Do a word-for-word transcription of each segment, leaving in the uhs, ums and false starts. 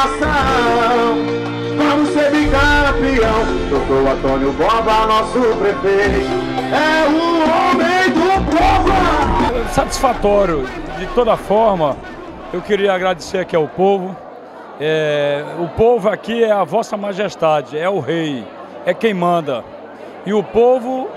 coração. Vamos ser bicampeão. Doutor Antônio Borba, nosso prefeito, é o homem do povo. Satisfatório, de toda forma. Eu queria agradecer aqui ao povo. É, o povo aqui é a Vossa Majestade, é o rei, é quem manda. E o povo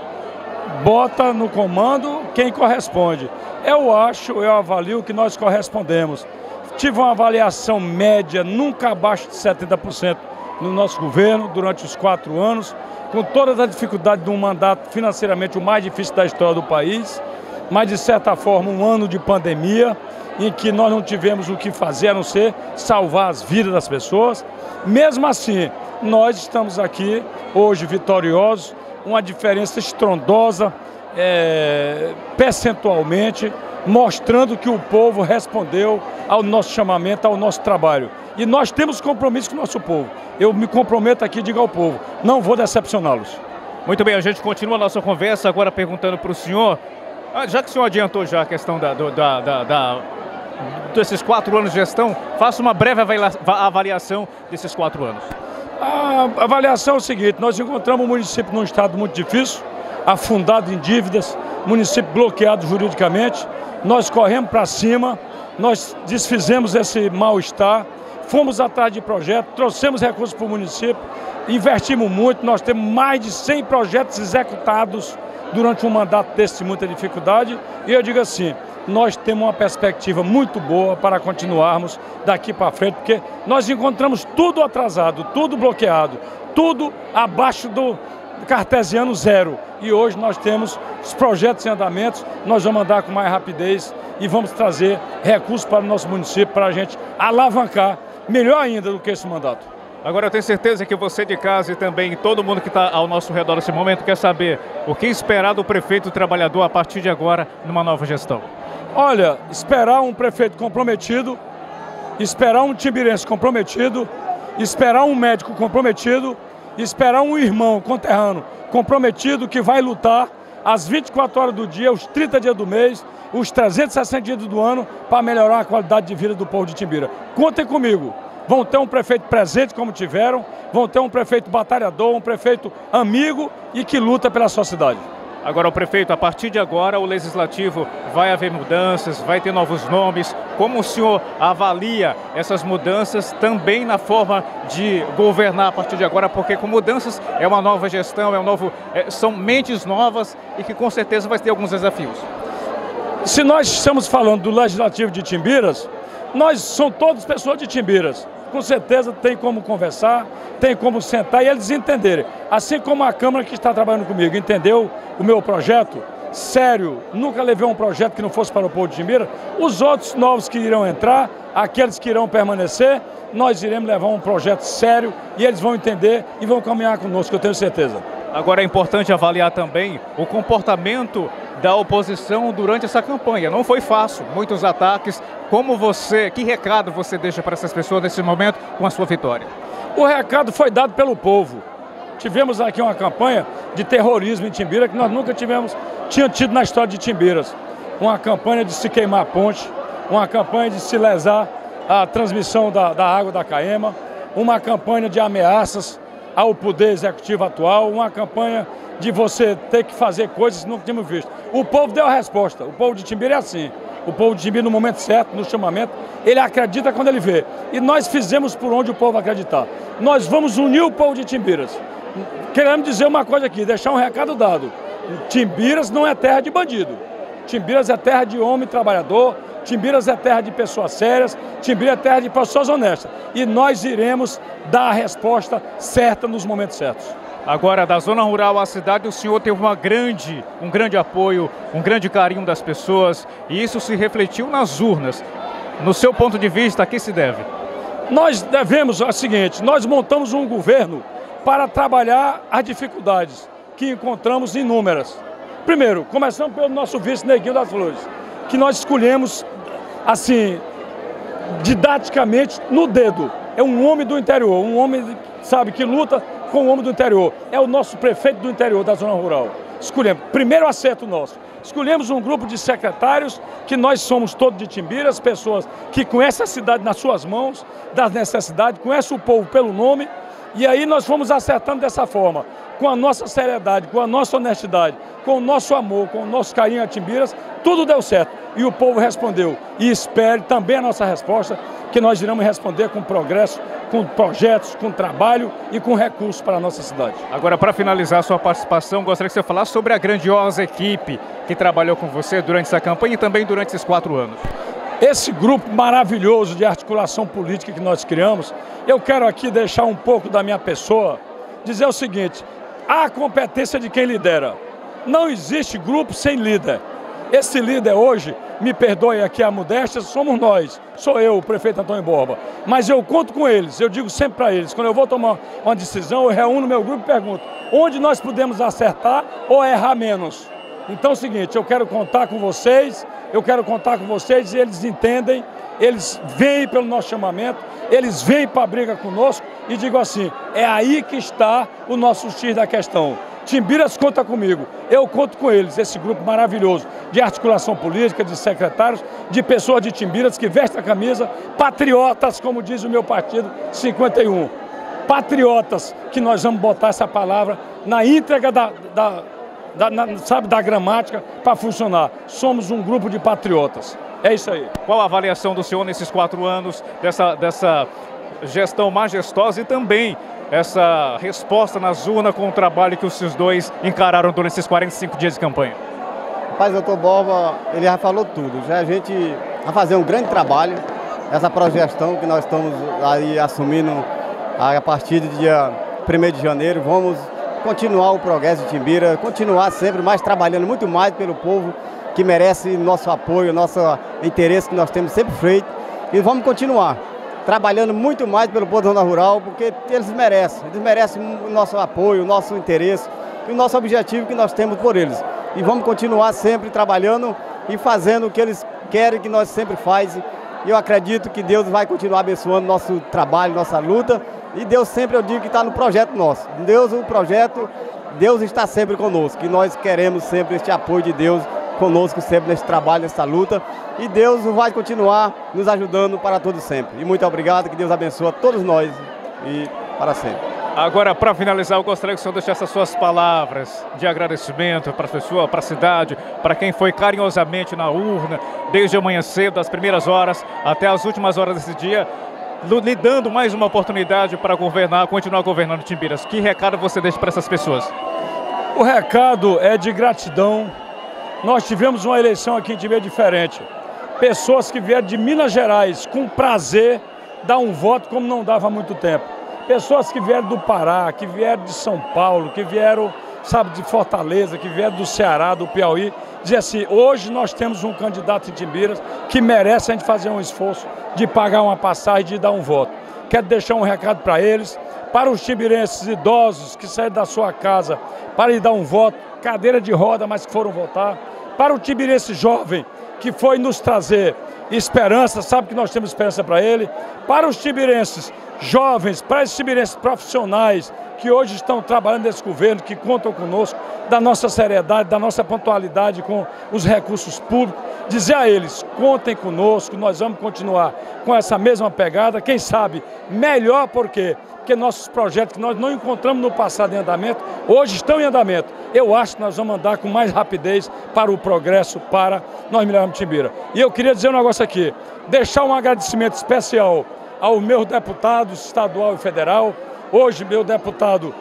bota no comando quem corresponde. Eu acho, eu avalio que nós correspondemos. Tive uma avaliação média nunca abaixo de setenta por cento no nosso governo durante os quatro anos, com todas as dificuldades de um mandato financeiramente o mais difícil da história do país, mas de certa forma um ano de pandemia, em que nós não tivemos o que fazer a não ser salvar as vidas das pessoas. Mesmo assim, nós estamos aqui hoje vitoriosos, uma diferença estrondosa, é, percentualmente, mostrando que o povo respondeu ao nosso chamamento, ao nosso trabalho. E nós temos compromisso com o nosso povo. Eu me comprometo aqui, digo ao povo, não vou decepcioná-los. Muito bem, a gente continua a nossa conversa agora perguntando para o senhor, já que o senhor adiantou já a questão da, da, da, da, desses quatro anos de gestão, faça uma breve avaliação desses quatro anos. A avaliação é o seguinte, nós encontramos o município num estado muito difícil, afundado em dívidas, município bloqueado juridicamente, nós corremos para cima, nós desfizemos esse mal-estar, fomos atrás de projetos, trouxemos recursos para o município, investimos muito, nós temos mais de cem projetos executados durante um mandato desse de muita dificuldade, e eu digo assim, nós temos uma perspectiva muito boa para continuarmos daqui para frente, porque nós encontramos tudo atrasado, tudo bloqueado, tudo abaixo do cartesiano zero. E hoje nós temos os projetos em andamento, nós vamos andar com mais rapidez e vamos trazer recursos para o nosso município para a gente alavancar melhor ainda do que esse mandato. Agora eu tenho certeza que você de casa e também todo mundo que está ao nosso redor nesse momento quer saber o que esperar do prefeito trabalhador a partir de agora numa nova gestão. Olha, esperar um prefeito comprometido, esperar um timbirense comprometido, esperar um médico comprometido, esperar um irmão conterrâneo comprometido que vai lutar às vinte e quatro horas do dia, os trinta dias do mês, os trezentos e sessenta dias do ano para melhorar a qualidade de vida do povo de Timbira. Contem comigo. Vão ter um prefeito presente como tiveram, vão ter um prefeito batalhador, um prefeito amigo e que luta pela sua cidade. Agora, o prefeito, a partir de agora, o Legislativo vai haver mudanças, vai ter novos nomes. Como o senhor avalia essas mudanças também na forma de governar a partir de agora? Porque com mudanças é uma nova gestão, é um novo, é, são mentes novas e que com certeza vai ter alguns desafios. Se nós estamos falando do Legislativo de Timbiras, nós somos todas pessoas de Timbiras. Com certeza tem como conversar, tem como sentar e eles entenderem. Assim como a Câmara que está trabalhando comigo entendeu o meu projeto, sério, nunca levei um projeto que não fosse para o povo de Timbira, os outros novos que irão entrar, aqueles que irão permanecer, nós iremos levar um projeto sério e eles vão entender e vão caminhar conosco, eu tenho certeza. Agora é importante avaliar também o comportamento da oposição durante essa campanha. Não foi fácil, muitos ataques. Como você, que recado você deixa para essas pessoas nesse momento com a sua vitória? O recado foi dado pelo povo. Tivemos aqui uma campanha de terrorismo em Timbira que nós nunca tivemos, tinha tido na história de Timbiras. Uma campanha de se queimar a ponte, uma campanha de se lesar a transmissão da, da água da Caema, uma campanha de ameaças ao poder executivo atual, uma campanha de você ter que fazer coisas que nunca tínhamos visto. O povo deu a resposta, o povo de Timbira é assim. O povo de Timbira, no momento certo, no chamamento, ele acredita quando ele vê. E nós fizemos por onde o povo acreditar. Nós vamos unir o povo de Timbiras. Queremos dizer uma coisa aqui, deixar um recado dado. Timbiras não é terra de bandido. Timbiras é terra de homem trabalhador, Timbiras é terra de pessoas sérias, Timbiras é terra de pessoas honestas. E nós iremos dar a resposta certa nos momentos certos. Agora, da zona rural à cidade, o senhor teve uma grande, um grande apoio, um grande carinho das pessoas, e isso se refletiu nas urnas. No seu ponto de vista, a que se deve? Nós devemos o seguinte, nós montamos um governo para trabalhar as dificuldades que encontramos inúmeras. Primeiro, começamos pelo nosso vice Neguinho das Flores, que nós escolhemos, assim, didaticamente, no dedo. É um homem do interior, um homem, sabe, que luta com o homem do interior. É o nosso prefeito do interior da zona rural. escolhemos, primeiro acerto nosso, escolhemos um grupo de secretários que nós somos todos de Timbiras, pessoas que conhecem a cidade nas suas mãos, das necessidades, conhecem o povo pelo nome, e aí nós fomos acertando dessa forma, com a nossa seriedade, com a nossa honestidade, com o nosso amor, com o nosso carinho a Timbiras, tudo deu certo. E o povo respondeu. E espere também a nossa resposta, que nós iremos responder com progresso, com projetos, com trabalho e com recursos para a nossa cidade. Agora, para finalizar a sua participação, gostaria que você falasse sobre a grandiosa equipe que trabalhou com você durante essa campanha e também durante esses quatro anos. Esse grupo maravilhoso de articulação política que nós criamos, eu quero aqui deixar um pouco da minha pessoa, dizer o seguinte: há a competência de quem lidera. Não existe grupo sem líder. Esse líder hoje, me perdoe aqui a modéstia, somos nós. Sou eu, o prefeito Antônio Borba. Mas eu conto com eles, eu digo sempre para eles, quando eu vou tomar uma decisão, eu reúno meu grupo e pergunto onde nós podemos acertar ou errar menos. Então é o seguinte, eu quero contar com vocês, eu quero contar com vocês e eles entendem, eles vêm pelo nosso chamamento, eles vêm para a briga conosco e digo assim, é aí que está o nosso X da questão. Timbiras conta comigo, eu conto com eles, esse grupo maravilhoso de articulação política, de secretários, de pessoas de Timbiras que vestem a camisa, patriotas, como diz o meu partido cinquenta e um. Patriotas, que nós vamos botar essa palavra na íntegra da, da, da, na, sabe, da gramática para funcionar. Somos um grupo de patriotas. É isso aí. Qual a avaliação do senhor nesses quatro anos dessa, dessa gestão majestosa e também essa resposta nas urnas com o trabalho que os dois encararam durante esses quarenta e cinco dias de campanha? Rapaz, doutor Borba, ele já falou tudo. Já a gente vai fazer um grande trabalho, essa projeção que nós estamos aí assumindo a partir do dia primeiro de janeiro. Vamos continuar o progresso de Timbira, continuar sempre mais trabalhando muito mais pelo povo que merece nosso apoio, nosso interesse que nós temos sempre feito. E vamos continuar trabalhando muito mais pelo povo da zona rural, porque eles merecem, eles merecem o nosso apoio, o nosso interesse e o nosso objetivo que nós temos por eles. E vamos continuar sempre trabalhando e fazendo o que eles querem que nós sempre fazemos. E eu acredito que Deus vai continuar abençoando nosso trabalho, nossa luta. E Deus sempre, eu digo que está no projeto nosso. Deus, o projeto, Deus está sempre conosco. E nós queremos sempre este apoio de Deus conosco sempre nesse trabalho, nessa luta. E Deus vai continuar nos ajudando para todos sempre. E muito obrigado, que Deus abençoe a todos nós e para sempre. Agora, para finalizar, eu gostaria que o senhor deixasse as suas palavras de agradecimento para a pessoa, para a cidade, para quem foi carinhosamente na urna, desde amanhã cedo, das primeiras horas até as últimas horas desse dia, lhe dando mais uma oportunidade para governar, continuar governando Timbiras. Que recado você deixa para essas pessoas? O recado é de gratidão. Nós tivemos uma eleição aqui em Timbira diferente. Pessoas que vieram de Minas Gerais com prazer dar um voto como não dava há muito tempo. Pessoas que vieram do Pará, que vieram de São Paulo, que vieram, sabe, de Fortaleza, que vieram do Ceará, do Piauí, dizer assim, hoje nós temos um candidato em Timbiras que merece a gente fazer um esforço de pagar uma passagem, de dar um voto. Quero deixar um recado para eles, para os timbirenses idosos que saíram da sua casa para ir dar um voto, cadeira de roda, mas que foram votar, para o timbirense jovem que foi nos trazer esperança, sabe que nós temos esperança para ele, para os timbirenses jovens, para os timbirenses profissionais que hoje estão trabalhando nesse governo, que contam conosco, da nossa seriedade, da nossa pontualidade com os recursos públicos, dizer a eles, contem conosco, nós vamos continuar com essa mesma pegada, quem sabe melhor, por quê? Porque nossos projetos que nós não encontramos no passado em andamento, hoje estão em andamento. Eu acho que nós vamos andar com mais rapidez para o progresso, para nós melhorarmos Timbira. E eu queria dizer um negócio aqui, deixar um agradecimento especial aos meus deputados estadual e federal, hoje meu deputado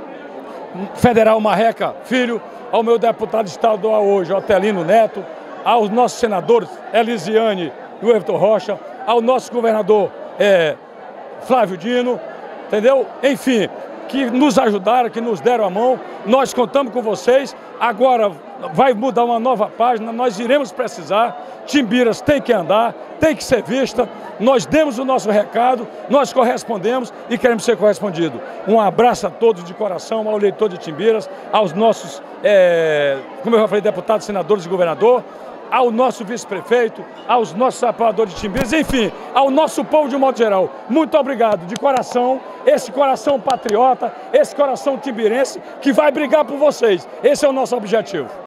federal Marreca Filho, ao meu deputado estadual hoje, Otelino Neto, aos nossos senadores Elisiane e o Everton Rocha, ao nosso governador é, Flávio Dino, entendeu? Enfim, que nos ajudaram, que nos deram a mão, nós contamos com vocês, agora vai mudar uma nova página, nós iremos precisar, Timbiras tem que andar, tem que ser vista, nós demos o nosso recado, nós correspondemos e queremos ser correspondidos. Um abraço a todos de coração, ao eleitor de Timbiras, aos nossos, é, como eu já falei, deputados, senadores e governador, ao nosso vice-prefeito, aos nossos apoiadores de Timbiras, enfim, ao nosso povo de um modo geral. Muito obrigado, de coração, esse coração patriota, esse coração timbirense que vai brigar por vocês. Esse é o nosso objetivo.